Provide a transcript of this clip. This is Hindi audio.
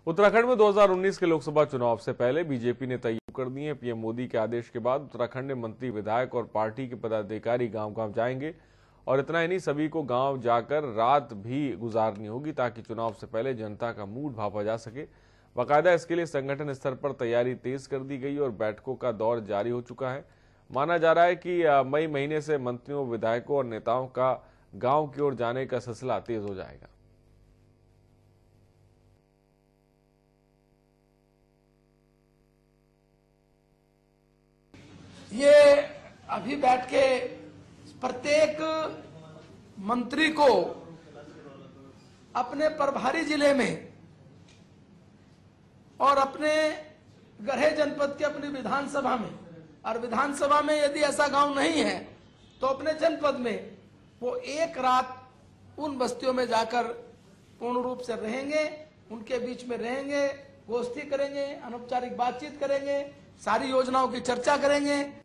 उत्तराखंड में 2019 के लोकसभा चुनाव से पहले बीजेपी ने तय कर दी है। पीएम मोदी के आदेश के बाद उत्तराखंड में मंत्री, विधायक और पार्टी के पदाधिकारी गांव-गांव जाएंगे और इतना ही नहीं, सभी को गांव जाकर रात भी गुजारनी होगी ताकि चुनाव से पहले जनता का मूड भांपा जा सके। बाकायदा इसके लिए संगठन स्तर पर तैयारी तेज कर दी गई और बैठकों का दौर जारी हो चुका है। माना जा रहा है कि मई महीने से मंत्रियों, विधायकों और नेताओं का गांव की ओर जाने का सिलसिला तेज हो जाएगा। ये अभी बैठ के प्रत्येक मंत्री को अपने प्रभारी जिले में और अपने गढ़े जनपद के अपनी विधानसभा में, और विधानसभा में यदि ऐसा गांव नहीं है तो अपने जनपद में वो एक रात उन बस्तियों में जाकर पूर्ण रूप से रहेंगे, उनके बीच में रहेंगे, गोष्ठी करेंगे, अनौपचारिक बातचीत करेंगे, सारी योजनाओं की चर्चा करेंगे।